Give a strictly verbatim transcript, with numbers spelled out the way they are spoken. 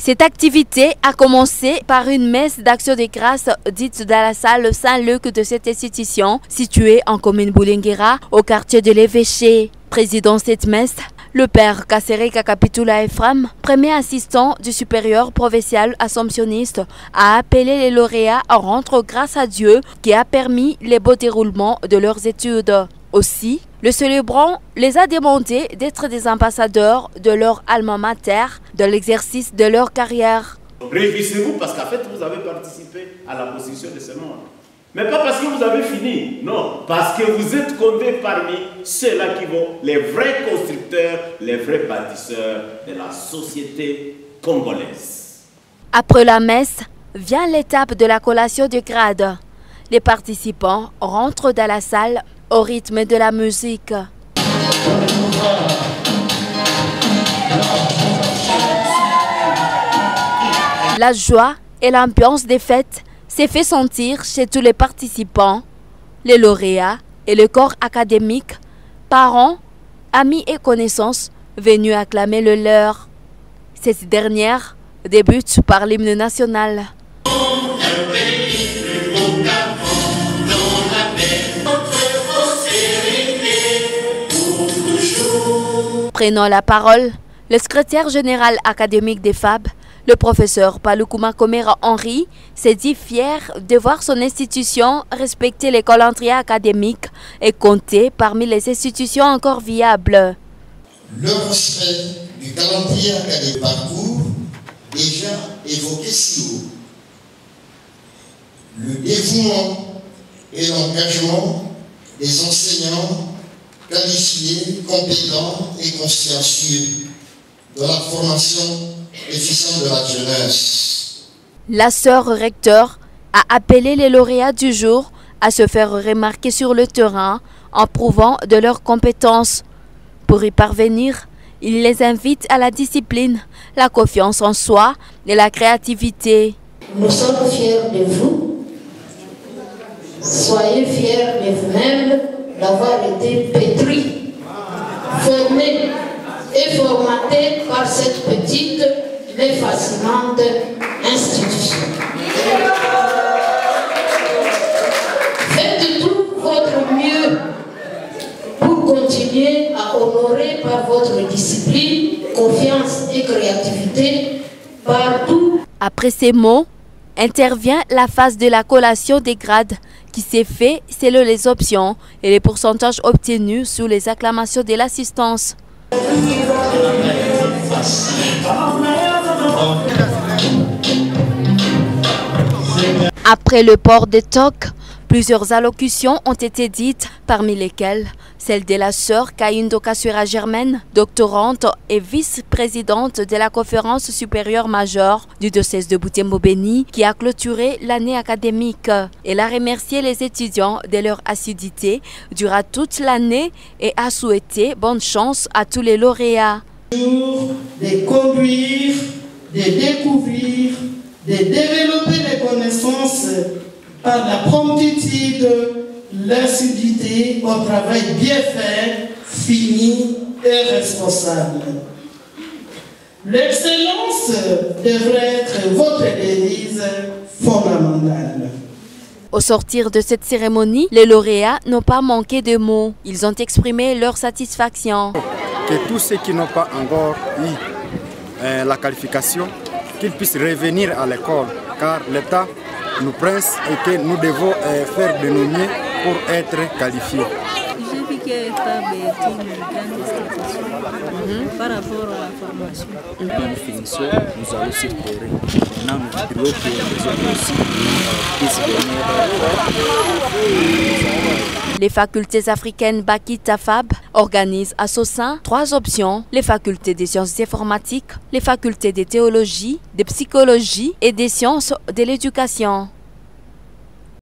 Cette activité a commencé par une messe d'action de grâce dite dans la salle Saint-Luc de cette institution située en commune Boulinguera au quartier de l'Évêché. Président de cette messe, le père Kasereka Kapitula Ephraim, premier assistant du supérieur provincial assomptionniste, a appelé les lauréats à rendre grâce à Dieu qui a permis le beau déroulement de leurs études. Aussi, le célébrant les a demandé d'être des ambassadeurs de leur alma mater dans l'exercice de leur carrière. Réjouissez-vous parce qu'en fait vous avez participé à la construction de ce monde. Mais pas parce que vous avez fini, non, parce que vous êtes comptés parmi ceux-là qui vont, les vrais constructeurs, les vrais bâtisseurs de la société congolaise. Après la messe, vient l'étape de la collation de grade. Les participants rentrent dans la salle au rythme de la musique. La joie et l'ambiance des fêtes s'est fait sentir chez tous les participants, les lauréats et le corps académique, parents, amis et connaissances venus acclamer le leur. Cette dernière débute par l'hymne national. Prenant la parole, le secrétaire général académique des F A B, le professeur Palukuma Komera Henry, s'est dit fier de voir son institution respecter les calendriers académiques et compter parmi les institutions encore viables. Le respect du calendrier académique parcours déjà évoqué si haut. Le dévouement et l'engagement des enseignants qualifiés, compétents et consciencieux de la formation efficiente de la jeunesse. La sœur recteur a appelé les lauréats du jour à se faire remarquer sur le terrain en prouvant de leurs compétences. Pour y parvenir, il les invite à la discipline, la confiance en soi et la créativité. Nous sommes fiers de vous. Soyez fiers de vous-même d'avoir été pétris, formés et formatés par cette petite mais fascinante institution. Faites tout votre mieux pour continuer à honorer par votre discipline, confiance et créativité partout. Après ces mots, intervient la phase de la collation des grades qui s'est faite selon les options et les pourcentages obtenus sous les acclamations de l'assistance. Après le port des toques, plusieurs allocutions ont été dites, parmi lesquelles celle de la sœur Kaindo Kasura Germaine, doctorante et vice-présidente de la conférence supérieure majeure du diocèse de Butembo-Beni, qui a clôturé l'année académique. Elle a remercié les étudiants de leur assiduité durant toute l'année et a souhaité bonne chance à tous les lauréats. De conduire, de découvrir, de développer les connaissances par la promptitude, l'assiduité au travail bien fait, fini et responsable. L'excellence devrait être votre devise fondamentale. Au sortir de cette cérémonie, les lauréats n'ont pas manqué de mots. Ils ont exprimé leur satisfaction. Que tous ceux qui n'ont pas encore eu euh, la qualification, qu'ils puissent revenir à l'école, car l'État nous presse et que nous devons euh, faire de nos mieux pour être qualifiés. J'ai vu que F A B est une grande institution mm-hmm. par rapport à la formation. Quand nous finissons, nous allons se terrer. Maintenant, nous voudrions que les autres aussi puissent venir. Les facultés africaines Bakita F A B organisent à son sein trois options, les facultés des sciences informatiques, les facultés de théologie, de psychologie et des sciences de l'éducation.